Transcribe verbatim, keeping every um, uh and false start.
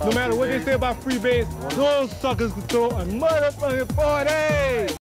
No matter what they say about freebass, those suckers can throw a motherfucking party.